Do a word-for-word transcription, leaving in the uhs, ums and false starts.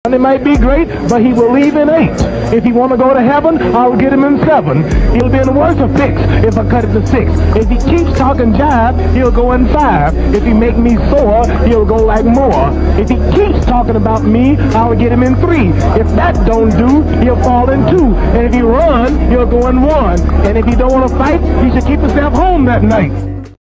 It might be great, but he will leave in eight. If he want to go to heaven, I'll get him in seven. He'll be in worse a fix if I cut it to six. If he keeps talking jive, he'll go in five. If he make me sore, he'll go like more. If he keeps talking about me, I'll get him in three. If that don't do, he'll fall in two. And if he run, he'll go in one. And if he don't want to fight, he should keep himself home that night.